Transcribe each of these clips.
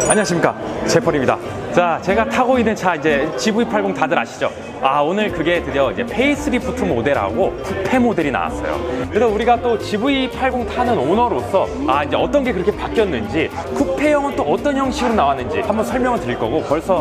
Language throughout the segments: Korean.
안녕하십니까, 제펄입니다. 자, 제가 타고 있는 차 이제 GV80 다들 아시죠? 오늘 그게 드디어 이제 페이스리프트 모델하고 쿠페 모델이 나왔어요. 그래서 우리가 또 GV80 타는 오너로서 이제 어떤 게 그렇게 바뀌었는지, 쿠페형은 또 어떤 형식으로 나왔는지 한번 설명을 드릴 거고, 벌써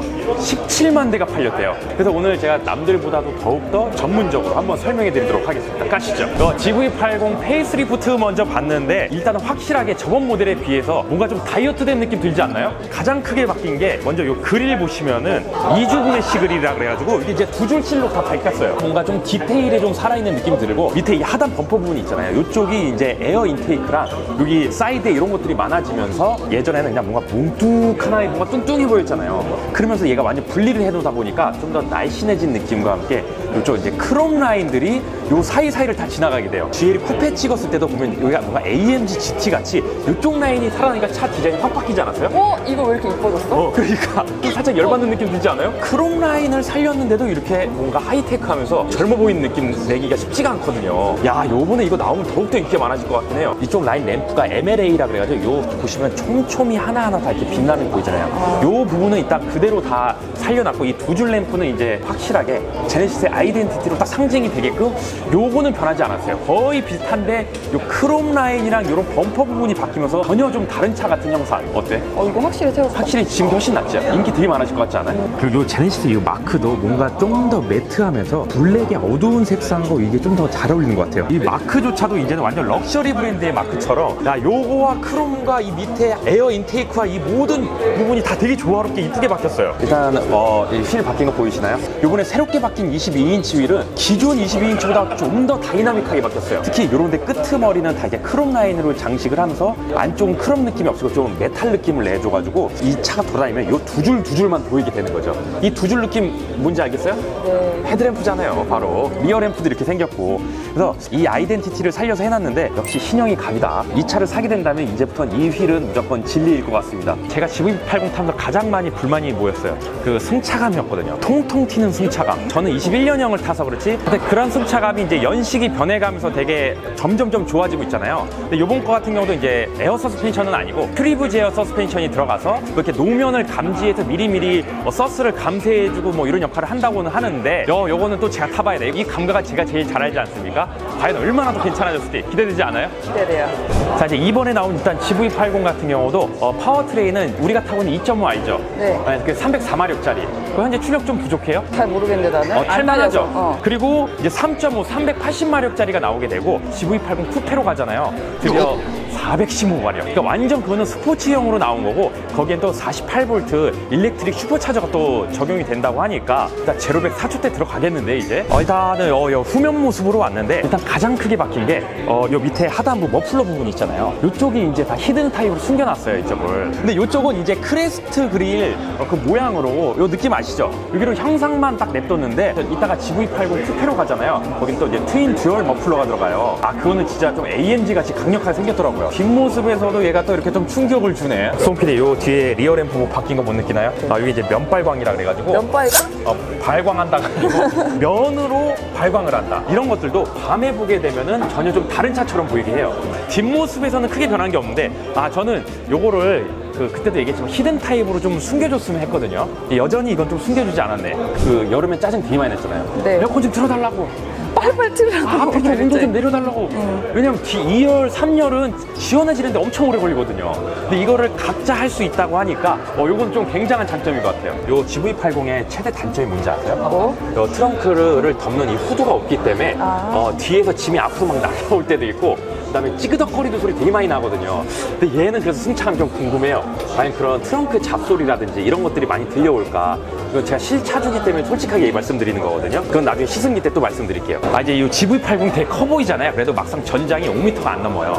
17만 대가 팔렸대요. 그래서 오늘 제가 남들보다도 더욱더 전문적으로 한번 설명해 드리도록 하겠습니다. 가시죠. GV80 페이스리프트 먼저 봤는데, 일단은 확실하게 저번 모델에 비해서 뭔가 좀 다이어트 된 느낌 들지 않나요? 가장 크게 바뀐 게, 먼저 요 그릴 보시면은 이중 메쉬 그릴이라 그래가지고 이게 이제 두 줄 실로 다 밝혔어요. 뭔가 좀 디테일에 좀 살아있는 느낌이 들고, 밑에 이 하단 범퍼 부분이 있잖아요. 이쪽이 이제 에어 인테이크랑 여기 사이드에 이런 것들이 많아지면서, 예전에는 그냥 뭔가 뭉툭하나에 뭔가 뚱뚱해 보였잖아요. 그러면서 얘가 완전 분리를 해놓다 보니까 좀 더 날씬해진 느낌과 함께 이쪽 이제 크롬 라인들이 요 사이사이를 다 지나가게 돼요. GL이 쿠페 찍었을 때도 보면 여기가 뭔가 AMG GT 같이 이쪽 라인이 살아나니까 차 디자인이 확 바뀌지 않았어요? 이거 왜 이렇게 이뻐졌어? 그러니까 살짝 열받는 느낌 들지 않아요? 크롬 라인을 살렸는데도 이렇게 뭔가 하이테크하면서 젊어 보이는 느낌 내기가 쉽지가 않거든요. 야, 요번에 이거 나오면 더욱더 인기가 많아질 것 같긴 해요. 이쪽 라인 램프가 MLA라 그래가지고 요 보시면 촘촘히 하나하나 다 이렇게 빛나는 거 보이잖아요. 요 부분은 일단 그대로 다 살려놨고, 이 두 줄 램프는 이제 확실하게 제네시스의 아이덴티티로 딱 상징이 되게끔 요거는 변하지 않았어요. 거의 비슷한데 요 크롬 라인이랑 요런 범퍼 부분이 바뀌면서 전혀 좀 다른 차 같은 형상. 어때? 이거 확실히 새롭다. 확실히 지금 훨씬 낫죠? 인기 되게 많아질 것 같지 않아요? 그리고 요 제네시스 이 마크도 뭔가 좀 더 매트하면서 블랙의 어두운 색상과 이게 좀 더 잘 어울리는 것 같아요. 이 마크조차도 이제는 완전 럭셔리 브랜드의 마크처럼, 요거와 크롬과 이 밑에 에어 인테이크와 이 모든 부분이 다 되게 조화롭게 이쁘게 바뀌었어요. 일단 휠 바뀐 거 보이시나요? 요번에 새롭게 바뀐 22인치 휠은 기존 22인치보다 좀 더 다이나믹하게 바뀌었어요. 특히 요런 데 끄트머리는 다 이제 크롬 라인으로 장식을 하면서 안쪽은 크롬 느낌이 없이고 좀 메탈 느낌을 내줘가지고 이 차가 돌아다니면 요 두 줄만 보이게 되는 거죠. 이 두 줄 느낌 뭔지 알겠어요? 네. 헤드램프잖아요. 바로 리어 램프도 이렇게 생겼고. 그래서 이 아이덴티티를 살려서 해놨는데, 역시 신형이 갑이다. 이 차를 사게 된다면 이제부터는 이 휠은 무조건 진리일 것 같습니다. 제가 GV80 타면서 가장 많이 불만이 뭐였어요? 그 승차감이었거든요. 통통 튀는 승차감. 저는 21년형을 타서 그렇지, 근데 그런 승차감이 이제 연식이 변해가면서 되게 점점점 좋아지고 있잖아요. 근데 요번 거 같은 경우도 이제 에어 서스펜션은 아니고 프리브지 에어 서스펜션이 들어가서 이렇게 노면을 감지해서 미리미리 서스를 감쇄해주고 뭐 이런 역할을 한다고는 하는데, 요거는 또 제가 타봐야 돼요. 이 감각은 제가 제일 잘 알지 않습니까? 과연 얼마나 더 괜찮아졌을지 기대되지 않아요? 기대돼요. 자, 이제 이번에 나온 일단 GV80 같은 경우도 파워트레인은 우리가 타고 있는 2.5i죠? 네. 그 304마력짜리. 현재 출력 좀 부족해요? 잘 모르겠는데 나는. 탈만하죠? 그리고 이제 3.5, 380마력짜리가 나오게 되고, GV80 쿠페로 가잖아요. 드디어 415마력. 그러니까 완전 그거는 스포츠형으로 나온 거고, 거기엔 또 48V 일렉트릭 슈퍼차저가 또 적용이 된다고 하니까 일단 제로백 4초대 들어가겠는데, 이제 일단은 후면 모습으로 왔는데, 일단 가장 크게 바뀐 게 요 밑에 하단부 머플러 부분 있잖아요. 이쪽이 이제 다 히든 타입으로 숨겨놨어요, 이쪽을. 근데 이쪽은 이제 크레스트 그릴 그 모양으로, 요 느낌 아시죠? 여기로 형상만 딱 냅뒀는데, 이따가 GV80 쿠페로 가잖아요. 거긴 또 이제 트윈 듀얼 머플러가 들어가요. 그거는 진짜 좀 AMG 같이 강력하게 생겼더라고요. 뒷모습에서도 얘가 또 이렇게 좀 충격을 주네. 송PD, 요 뒤에 리어 램프 뭐 바뀐 거 못 느끼나요? 여기 이제 면발광이라 그래가지고. 면발광? 발광한다가 아니고 면으로 발광을 한다. 이런 것들도 밤에 보게 되면은 전혀 좀 다른 차처럼 보이게 해요. 뒷모습에서는 크게 변한 게 없는데, 저는 요거를 그때도 얘기했지만 히든 타입으로 좀 숨겨줬으면 했거든요. 여전히 이건 좀 숨겨주지 않았네. 여름에 짜증 되게 많이 냈잖아요. 네. 에어컨 좀 틀어달라고. 빨리빨리 틀으라고. 앞에 좀 온도 좀 내려달라고. 왜냐면 2열, 3열은 시원해지는데 엄청 오래 걸리거든요. 근데 이거를 각자 할 수 있다고 하니까 요건 좀 굉장한 장점인 것 같아요. 요 GV80의 최대 단점이 뭔지 아세요? 요 트렁크를 덮는 이 후드가 없기 때문에 뒤에서 짐이 앞으로 막 날아올 때도 있고, 그다음에 찌그덕거리는 소리 되게 많이 나거든요. 근데 얘는 그래서 승차감이 좀 궁금해요. 과연 그런 트렁크 잡소리라든지 이런 것들이 많이 들려올까? 이건 제가 실차주기 때문에 솔직하게 말씀드리는 거거든요. 그건 나중에 시승기 때 또 말씀드릴게요. 이제 이 GV80 되게 커 보이잖아요. 그래도 막상 전장이 5m가 안 넘어요.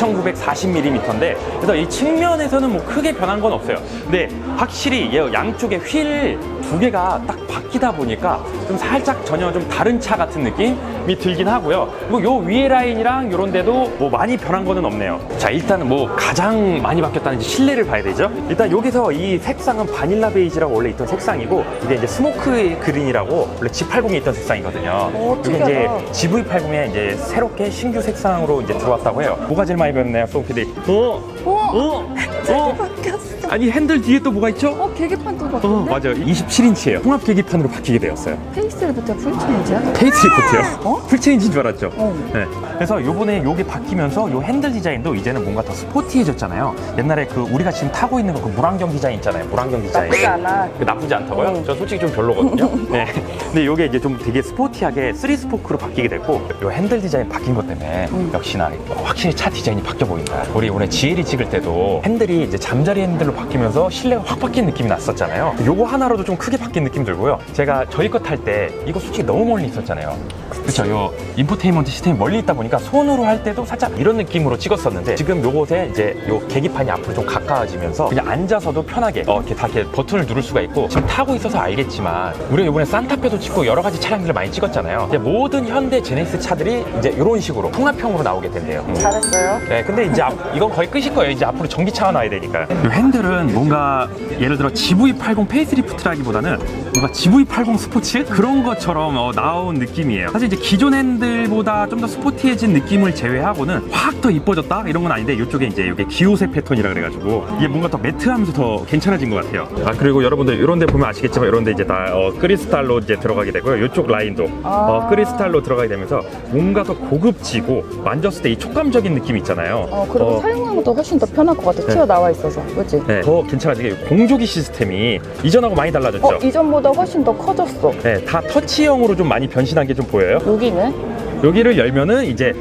4940mm인데, 그래서 이 측면에서는 뭐 크게 변한 건 없어요. 근데 확실히 양쪽에 휠 두 개가 딱 바뀌다 보니까 좀 살짝 전혀 좀 다른 차 같은 느낌이 들긴 하고요. 그리고 요 위에 라인이랑 요런 데도 뭐 많이 변한 거는 없네요. 자, 일단은 뭐 가장 많이 바뀌었다는 실내를 봐야 되죠. 일단 여기서 이 색상은 바닐라 베이지라고 원래 있던 색상이고, 이게 이제 스모크 그린이라고 원래 G80에 있던 색상이거든요. 이게 이제 GV80에 이제 새롭게 신규 색상으로 이제 들어왔다고 해요. 뭐가 제일 많이 변했나요, 송PD? 되게 바뀌었어. 아니 핸들 뒤에 또 뭐가 있죠? 계기판도 바뀌었네? 맞아요. 27인치예요. 통합 계기판으로 바뀌게 되었어요. 페이스리프트가 풀체인지야? 페이스리프트요. 풀체인지인 줄 알았죠? 어. 네. 그래서 요번에 요게 바뀌면서 요 핸들 디자인도 이제는 뭔가 더 스포티해졌잖아요. 옛날에 그 우리가 지금 타고 있는 거 그 물안경 디자인 있잖아요. 물안경 디자인. 나쁘지 않아. 나쁘지 않다고요? 저 솔직히 좀 별로거든요. 네. 근데 요게 이제 좀 되게 스포티하게 3스포크로 바뀌게 됐고, 요 핸들 디자인 바뀐 것 때문에 역시나 확실히 차 디자인이 바뀌어 보인다. 우리 이번에 GLE 찍을 때도 핸들이 이제 잠자리 핸들로 바뀌면서 실내가 확 바뀐 느낌이 났었잖아요. 요거 하나로도 좀 크게 바뀐 느낌 들고요. 제가 저희 거 탈 때 이거 솔직히 너무 멀리 있었잖아요. 그쵸? 요 인포테인먼트 시스템이 멀리 있다 보니까 손으로 할 때도 살짝 이런 느낌으로 찍었었는데, 지금 요것에 이제 요 계기판이 앞으로 좀 가까워지면서 그냥 앉아서도 편하게 이렇게 다 이렇게 버튼을 누를 수가 있고, 지금 타고 있어서 알겠지만 우리가 이번에 산타페도 찍고 여러 가지 차량들을 많이 찍었잖아요. 이제 모든 현대 제네시스 차들이 이제 이런 식으로 통합형으로 나오게 된대요. 잘했어요. 네, 근데 이제 이건 거의 끝일 거예요. 이제 앞으로 전기차가 나와야 되니까. 이 핸들은 뭔가 예를 들어 GV80 페이스리프트라기보다는 뭔가 GV80 스포츠 그런 것처럼 나온 느낌이에요. 사실 이제 기존 핸들보다 좀 더 스포티해진 느낌을 제외하고는 확 더 이뻐졌다 이런 건 아닌데, 이쪽에 이제 이게 기호색 패턴이라 그래가지고 이게 뭔가 더 매트하면서 더 괜찮아진 것 같아요. 그리고 여러분들 이런 데 보면 아시겠지만, 이런 데 이제 다 크리스탈로 이제 들어가게 되고요. 이쪽 라인도 크리스탈로 들어가게 되면서 뭔가 더 고급지고, 만졌을 때 이 촉감적인 느낌 있잖아요. 그리고 사용하는 것도 훨씬 더 편할 것 같아. 튀어나와 있어서. 그치? 네, 더 괜찮아지게 공조기 시스템이 이전하고 많이 달라졌죠. 이전보다 훨씬 더 커졌어. 네, 다 터치형으로 좀 많이 변신한 게 좀 보여요. 여기는? 여기를 열면은 이제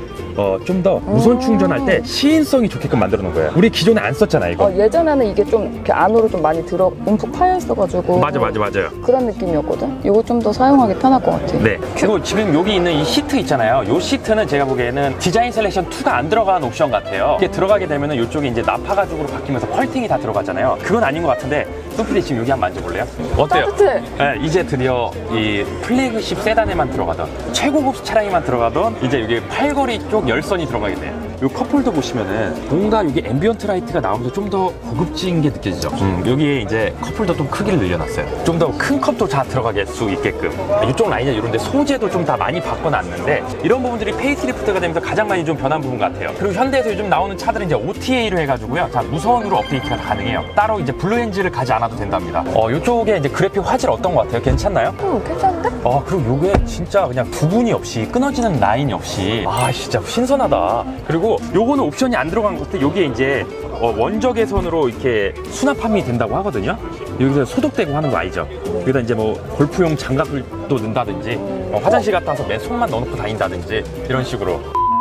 좀 더 무선 충전할 때 시인성이 좋게끔 만들어 놓은 거예요. 우리 기존에 안 썼잖아요, 이거. 예전에는 이게 좀 이렇게 안으로 좀 많이 움푹 파여 있어가지고. 맞아요. 그런 느낌이었거든. 이거 좀 더 사용하기 편할 것 같아. 네. 그리고 지금 여기 있는 이 시트 있잖아요. 이 시트는 제가 보기에는 디자인 셀렉션 2가 안 들어간 옵션 같아요. 이게 들어가게 되면은 이쪽이 이제 나파 가죽으로 바뀌면서 컬팅이 다 들어가잖아요. 그건 아닌 것 같은데, 소피디 지금 여기 한번 만져볼래요? 어때요? 따뜻해. 네, 이제 드디어 이 플래그십 세단에만 들어가던, 최고급 차량에만 들어가던 이제 여기 팔걸이 쪽 열선이 들어가게 돼요. 이 컵홀더 보시면은 뭔가 여기 앰비언트 라이트가 나오면서 좀 더 고급진 게 느껴지죠. 여기에 이제 컵홀더 좀 크기를 늘려놨어요. 좀 더 큰 컵도 다 들어가게 수 있게끔. 이쪽 라인이나 이런 데 소재도 좀 다 많이 바꿔놨는데, 이런 부분들이 페이스리프트가 되면서 가장 많이 좀 변한 부분 같아요. 그리고 현대에서 요즘 나오는 차들은 이제 OTA로 해가지고요, 자, 무선으로 업데이트가 가능해요. 따로 이제 블루엔진을 가지 않아도 된답니다. 이쪽에 이제 그래픽 화질 어떤 것 같아요? 괜찮나요? 괜찮은데? 그리고 요게 진짜 그냥 부분이 없이, 끊어지는 라인이 없이, 진짜 신선하다. 그리고 요거는 옵션이 안 들어간 것도, 여기에 이제 원적 개선으로 이렇게 수납함이 된다고 하거든요. 여기서 소독되고 하는 거 아니죠? 여기다 이제 뭐 골프용 장갑을 또 넣는다든지, 화장실 갔다 와서 내 손만 넣어놓고 다닌다든지, 이런 식으로.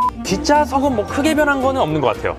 뒷좌석은 뭐 크게 변한 거는 없는 것 같아요.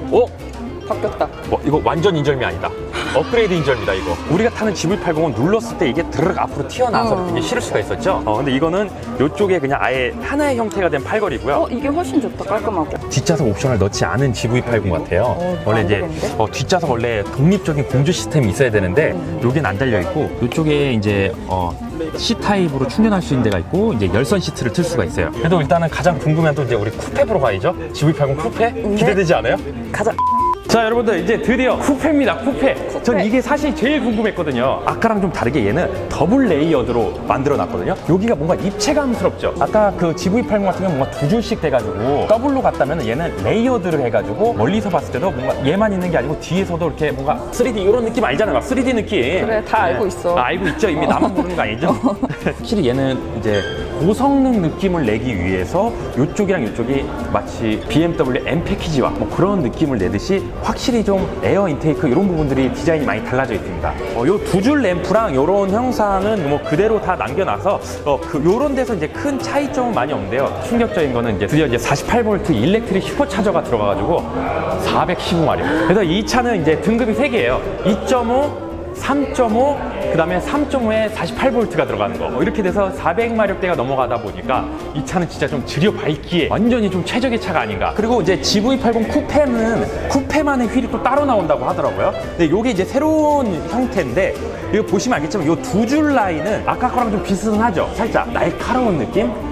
바뀌었다. 이거 완전 인절미 아니다. 업그레이드 인절미다, 이거. 우리가 타는 GV80은 눌렀을 때 이게 드르륵 앞으로 튀어나와서 이게 실을 수가 있었죠. 근데 이거는 이쪽에 그냥 아예 하나의 형태가 된 팔걸이고요. 이게 훨씬 좋다. 깔끔하고. 뒷좌석 옵션을 넣지 않은 GV80 같아요. 원래 이제 뒷좌석 원래 독립적인 공조 시스템이 있어야 되는데, 여긴 안 달려 있고, 이쪽에 이제 C 타입으로 충전할 수 있는 데가 있고, 이제 열선 시트를 틀 수가 있어요. 그래도 일단은 가장 궁금한 또 이제 우리 쿠페 보러 가야죠. GV80 쿠페 기대되지 않아요? 가자. 자, 여러분들 이제 드디어 쿠페입니다. 쿠페. 전 이게 사실 제일 궁금했거든요. 아까랑 좀 다르게 얘는 더블 레이어드로 만들어 놨거든요. 여기가 뭔가 입체감스럽죠. 아까 그 GV80 같은 경우는 뭔가 두 줄씩 돼가지고 더블로 갔다면, 얘는 레이어드를 해가지고 멀리서 봤을 때도 뭔가 얘만 있는 게 아니고 뒤에서도 이렇게 뭔가 3D 이런 느낌 알잖아요. 막 3D 느낌. 그래, 다 알고 있어. 알고 있죠. 이미 나만 모르는 거 아니죠? 확실히 얘는 이제 고성능 느낌을 내기 위해서 이쪽이랑 이쪽이 마치 BMW M 패키지와 뭐 그런 느낌을 내듯이 확실히 좀 에어 인테이크 이런 부분들이 디자인이 많이 달라져 있습니다. 요 두 줄 램프랑 이런 형상은 뭐 그대로 다 남겨놔서 요런 데서 이제 큰 차이점은 많이 없는데요. 충격적인 거는 이제 드디어 이제 48V 일렉트릭 슈퍼차저가 들어가가지고 415마력. 그래서 이 차는 이제 등급이 3개예요. 2.5, 3.5, 그 다음에 3.5에 48V가 들어가는 거. 이렇게 돼서 400마력대가 넘어가다 보니까 이 차는 진짜 좀 지려 밟기에 완전히 좀 최적의 차가 아닌가. 그리고 이제 GV80 쿠페는 쿠페만의 휠이 또 따로 나온다고 하더라고요. 근데 요게 이제 새로운 형태인데, 이거 보시면 알겠지만 요 두 줄 라인은 아까 거랑 좀 비슷하죠? 살짝 날카로운 느낌?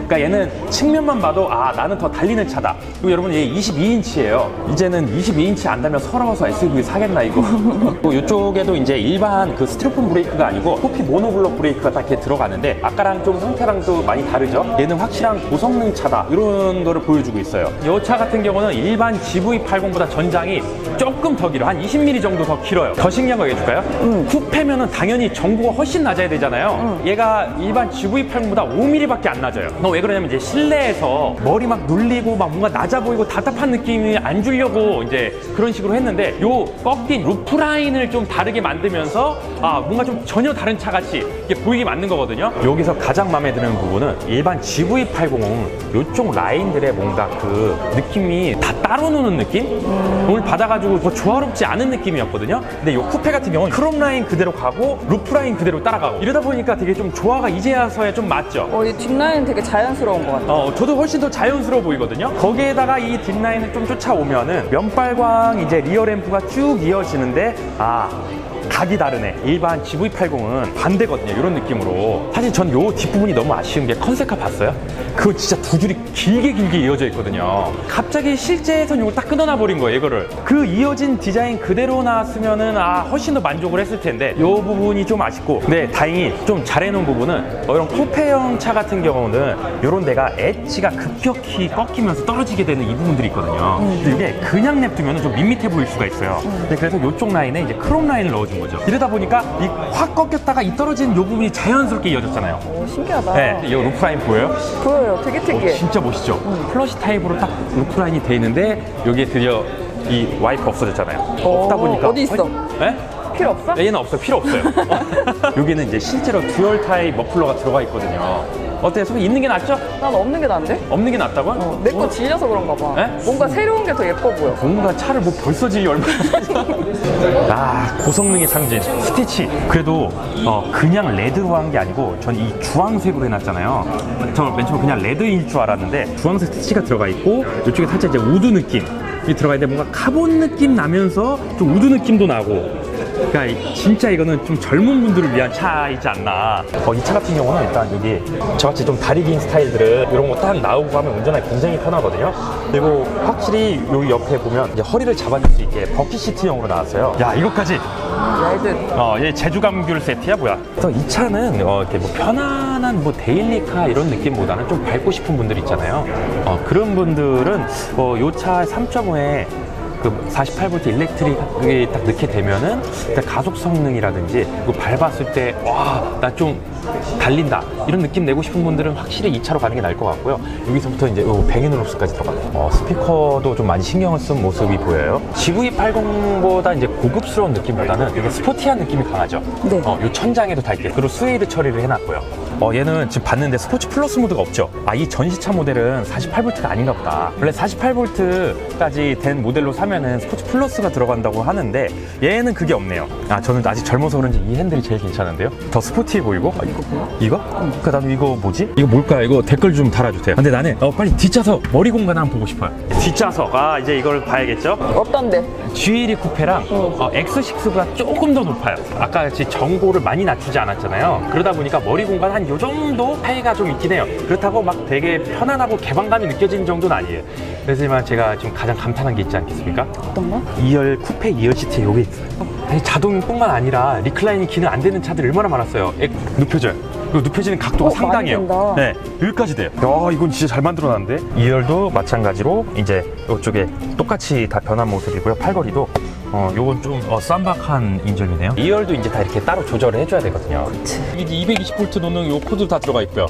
그러니까 얘는 측면만 봐도 아 나는 더 달리는 차다. 그리고 여러분 얘 22인치예요. 이제는 22인치 안다면 서러워서 SUV 사겠나 이거. 또 이쪽에도 이제 일반 그 스티로폼 브레이크가 아니고 코피 모노블록 브레이크가 딱 이렇게 들어가는데 아까랑 좀 형태랑도 많이 다르죠. 얘는 확실한 고성능 차다 이런 거를 보여주고 있어요. 이 차 같은 경우는 일반 GV80보다 전장이 조금 더 길어. 한 20mm 정도 더 길어요. 더 신기한 거 얘기해줄까요? 쿠페면은 당연히 정보가 훨씬 낮아야 되잖아요. 얘가 일반 GV80보다 5mm밖에 안 낮아요. 왜 그러냐면 이제 실내에서 머리 막 눌리고 막 뭔가 낮아 보이고 답답한 느낌이 안 주려고 이제 그런 식으로 했는데 요 꺾인 루프라인을 좀 다르게 만들면서 아 뭔가 좀 전혀 다른 차 같이 이게 보이게 만든 거거든요. 여기서 가장 마음에 드는 부분은 일반 GV80은 요쪽 라인들의 뭔가 그 느낌이 다 따로 노는 느낌? 오늘 받아가지고 더 조화롭지 않은 느낌이었거든요. 근데 요 쿠페 같은 경우는 크롬 라인 그대로 가고 루프 라인 그대로 따라가고 이러다 보니까 되게 좀 조화가 이제야서야 좀 맞죠. 이 뒷라인 되게 자연스러운 것 같아요. 저도 훨씬 더 자연스러워 보이거든요. 거기에다가 이 뒷라인을 좀 쫓아오면은 면발광 이제 리어 램프가 쭉 이어지는데 아 각이 다르네. 일반 GV80은 반대거든요. 이런 느낌으로. 사실 전 요 뒷부분이 너무 아쉬운 게 컨셉카 봤어요? 그거 진짜 두 줄이 길게 이어져 있거든요. 갑자기 실제에선 이걸 딱 끊어놔 버린 거예요, 이거를. 그 이어진 디자인 그대로 나왔으면은 아 훨씬 더 만족을 했을 텐데 요 부분이 좀 아쉽고. 근데 다행히 좀 잘해놓은 부분은 이런 쿠페형 차 같은 경우는 요런 데가 엣지가 급격히 꺾이면서 떨어지게 되는 이 부분들이 있거든요. 근데 이게 그냥 냅두면 좀 밋밋해 보일 수가 있어요. 근데 그래서 요쪽 라인에 이제 크롬 라인을 넣어준 거죠. 이러다 보니까 이 확 꺾였다가 이 떨어진 요 부분이 자연스럽게 이어졌잖아요. 오, 신기하다. 네, 이 루프 라인 보여요? 보여요. 되게 특이해. 진짜 멋있죠? 플러시 타입으로 딱 루프 라인이 돼 있는데 여기에 드디어 이 와이프 없어졌잖아요. 없다 보니까 어디 있어? 네? 필요 없어? 얘는 없어요. 필요 없어요. 여기는 이제 실제로 듀얼 타입 머플러가 들어가 있거든요. 어때요? 소리 있는 게 낫죠? 난 없는 게 나은데? 없는 게 낫다고요? 내 거 질려서 그런가 봐. 네? 뭔가 새로운 게 더 예뻐 보여. 뭔가 차를 뭐 벌써 질리 얼마나 아 고성능의 상징 스티치. 그래도 그냥 레드로 한 게 아니고 전 이 주황색으로 해놨잖아요. 저 맨 처음에 그냥 레드일 줄 알았는데 주황색 스티치가 들어가 있고 이쪽에 살짝 이제 우드 느낌이 들어가 있는데 뭔가 카본 느낌 나면서 좀 우드 느낌도 나고. 그러니까 진짜 이거는 좀 젊은 분들을 위한 차이지 않나. 이 차 같은 경우는 일단 여기 저같이 좀 다리 긴 스타일들은 이런 거 딱 나오고 하면 운전하기 굉장히 편하거든요. 그리고 확실히 여기 옆에 보면 이제 허리를 잡아줄 수 있게 버킷 시트형으로 나왔어요. 야 이것까지 레드. 얘 제주 감귤 세트야 뭐야. 그래서 이 차는 이렇게 뭐 편안한 뭐 데일리카 이런 느낌보다는 좀 밟고 싶은 분들 있잖아요. 그런 분들은 요 차 3.5에 그 48V 일렉트릭이 딱 넣게 되면은 일단 가속 성능이라든지 이거 밟았을 때 와 나 좀 달린다 이런 느낌 내고 싶은 분들은 확실히 이 차로 가는 게 나을 것 같고요. 여기서부터 이제 뱅앤올uf스까지 들어가요. 스피커도 좀 많이 신경을 쓴 모습이 보여요. GV80보다 이제 고급스러운 느낌보다는 되게 스포티한 느낌이 강하죠. 네. 요 천장에도 달게 그리고 스웨이드 처리를 해놨고요. 얘는 지금 봤는데 스포츠 플러스 모드가 없죠. 이 전시차 모델은 48V가 아닌가 보다. 원래 48V까지 된 모델로 사면은 스포츠 플러스가 들어간다고 하는데 얘는 그게 없네요. 저는 아직 젊어서 그런지 이 핸들이 제일 괜찮은데요. 더 스포티해 보이고. 이거 뭐야? 이거? 그러니까 나도 이거 뭐지? 이거 뭘까요? 이거 댓글 좀 달아주세요. 근데 나는 빨리 뒷좌석 머리 공간 한번 보고 싶어요. 뒷좌석 이제 이걸 봐야겠죠? 어떤데? G12 쿠페랑 X6보다 조금 더 높아요. 아까 같이 정보를 많이 낮추지 않았잖아요. 그러다 보니까 머리 공간 한 요 정도 차이가 좀 있긴 해요. 그렇다고 막 되게 편안하고 개방감이 느껴지는 정도는 아니에요. 그래서 제가 지금 가장 감탄한 게 있지 않겠습니까? 어떤 거? 2열 쿠페 2열 시트에 요게 있어요. 아니 자동뿐만 아니라 리클라이닝 기능 안 되는 차들 얼마나 많았어요. 눕혀져요. 이거 눕혀지는 각도가 상당해요. 많이 된다. 네, 여기까지 돼요. 이건 진짜 잘 만들어놨는데. 2열도 마찬가지로 이제 이쪽에 똑같이 다 변한 모습이고요. 팔걸이도 요건 좀 쌈박한 인절미네요. 2열도 이제 다 이렇게 따로 조절을 해줘야 되거든요. 그치. 이게 220V 노는 요 코드 다 들어가 있고요.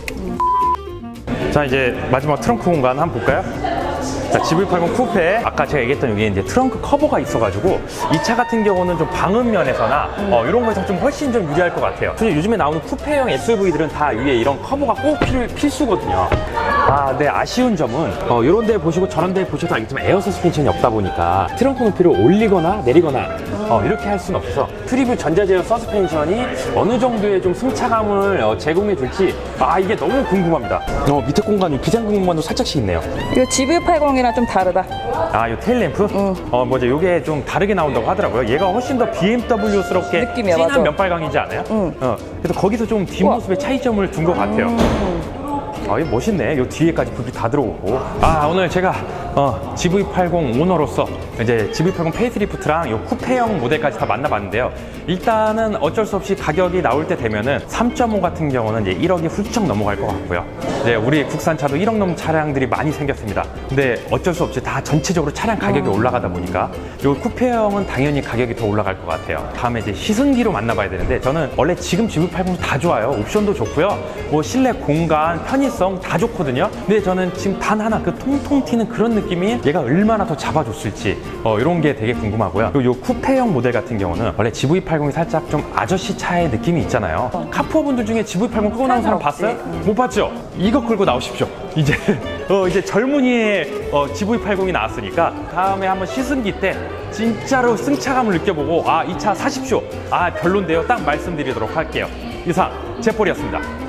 자 이제 마지막 트렁크 공간 한번 볼까요? 자, GV80 쿠페 아까 제가 얘기했던 여기 이제 트렁크 커버가 있어가지고 이 차 같은 경우는 좀 방음 면에서나 이런 거에서 좀 훨씬 좀 유리할 것 같아요. 요즘에 나오는 쿠페형 SUV들은 다 위에 이런 커버가 꼭 필수거든요. 근데 아쉬운 점은 이런 데 보시고 저런 데 보셔도 알겠지만 에어 서스펜션이 없다 보니까 트렁크 높이를 올리거나 내리거나 이렇게 할 수는 없어서 트리뷰 전자제어 서스펜션이 어느 정도의 좀 승차감을 제공해 줄지 이게 너무 궁금합니다. 밑에 공간이 비상 공간도 살짝씩 있네요. 이거 GV80이랑 좀 다르다. 요 테일램프? 뭐죠? 요게 좀 다르게 나온다고 하더라고요. 얘가 훨씬 더 BMW스럽게 느낌이야, 진한 맞아. 면발광이지 않아요? 그래서 거기서 좀 뒷모습의 차이점을 둔 것 같아요. 아, 이거 멋있네. 요 뒤에까지 불이 다 들어오고. 아, 오늘 제가 GV80 오너로서 이제 GV80 페이스리프트랑 요 쿠페형 모델까지 다 만나봤는데요. 일단은 어쩔 수 없이 가격이 나올 때 되면은 3.5 같은 경우는 이제 1억이 훌쩍 넘어갈 것 같고요. 이제 우리 국산차도 1억 넘는 차량들이 많이 생겼습니다. 근데 어쩔 수 없이 다 전체적으로 차량 가격이 올라가다 보니까 요 쿠페형은 당연히 가격이 더 올라갈 것 같아요. 다음에 이제 시승기로 만나봐야 되는데, 저는 원래 지금 GV80 다 좋아요. 옵션도 좋고요. 뭐 실내 공간, 편의성 다 좋거든요. 근데 저는 지금 단 하나 그 통통 튀는 그런 느낌이 얘가 얼마나 더 잡아줬을지 이런 게 되게 궁금하고요. 그리고 요 쿠페형 모델 같은 경우는 원래 GV80이 살짝 좀 아저씨 차의 느낌이 있잖아요. 카푸어분들 중에 GV80 끌고 나온 사람 봤어요? 못 봤죠? 이거 끌고 나오십시오. 이제 이제 젊은이의 GV80이 나왔으니까 다음에 한번 시승기 때 진짜로 승차감을 느껴보고 이 차 사십시오. 별론데요. 딱 말씀드리도록 할게요. 이상 제폴이었습니다.